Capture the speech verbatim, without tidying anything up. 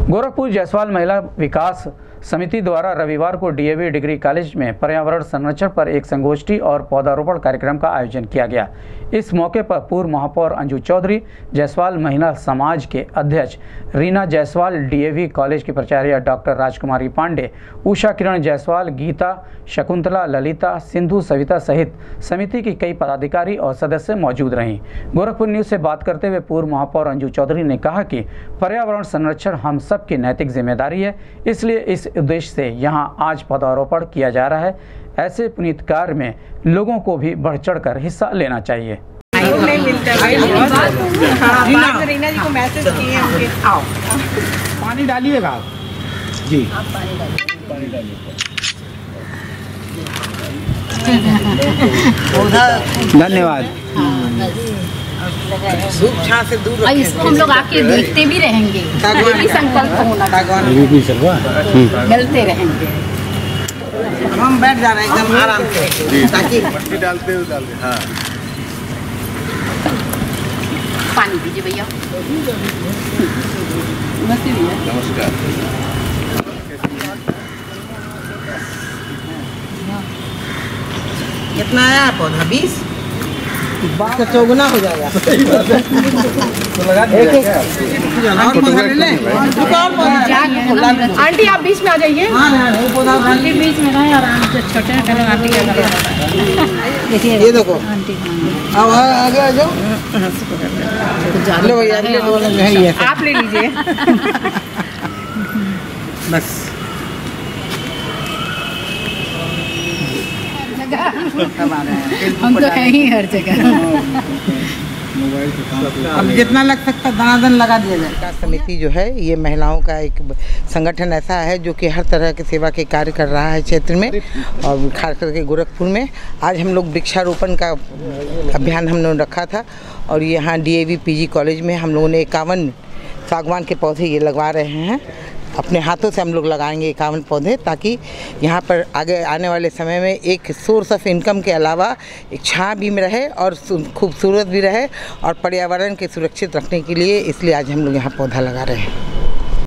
गोरखपुर जायसवाल महिला विकास समिति द्वारा रविवार को डीएवी डिग्री कॉलेज में पर्यावरण संरक्षण पर एक संगोष्ठी और पौधारोपण कार्यक्रम का आयोजन किया गया। इस मौके पर पूर्व महापौर अंजू चौधरी, जायसवाल महिला समाज के अध्यक्ष रीना जायसवाल, डीएवी कॉलेज की प्राचार्य डॉक्टर राजकुमारी पांडे, उषा किरण जायसवाल, गीता, शकुंतला, ललिता, सिंधु, सविता सहित समिति की कई पदाधिकारी और सदस्य मौजूद रहीं। गोरखपुर न्यूज से बात करते हुए पूर्व महापौर अंजू चौधरी ने कहा कि पर्यावरण संरक्षण हम सब की नैतिक जिम्मेदारी है, इसलिए इस उद्देश्य से यहां आज पौधारोपण किया जा रहा है। ऐसे पुनीत कार्य में लोगों को भी बढ़ चढ़ कर हिस्सा लेना चाहिए। रीना जी को मैसेज किए हैं, आओ पानी डालिएगा आप जी, पानी डालिए। धन्यवाद। धूप छां से दूर और इसको हम लोग आके देखते भी रहेंगे, यही संकल्प होना, मिलते रहेंगे। हम बैठ जा रहे हैं एकदम आराम से, ताकि मट्टी डालते हुए डालते। हाँ, पानी दीजिए भैया। नमस्कार। कितना आया पौधा? बीस का चौगुना हो जाएगा। तो लगा दीजिए। आंटी आप बीच में आ जाइए। आंटी बीच में रहे और छोटे आंटी देखिए, ये देखो अब आगे आ जाओ। लो भैया, ये आप ले लीजिए बस। हम तो हैं ही हर जगह। अब जितना लग सकता दनादन लगा दिया जाए। विकास समिति जो है ये महिलाओं का एक संगठन ऐसा है जो कि हर तरह के सेवा के कार्य कर रहा है क्षेत्र में, और खास करके गोरखपुर में। आज हम लोग वृक्षारोपण का अभियान हम लोगों ने रखा था, और यहाँ डीएवी पीजी कॉलेज में हम लोगों ने इक्यावन सागवान के पौधे ये लगवा रहे हैं। अपने हाथों से हम लोग लगाएंगे इक्यावन पौधे, ताकि यहाँ पर आगे आने वाले समय में एक सोर्स ऑफ इनकम के अलावा एक छाँ भी रहे और खूबसूरत भी रहे, और पर्यावरण के सुरक्षित रखने के लिए इसलिए आज हम लोग यहाँ पौधा लगा रहे हैं।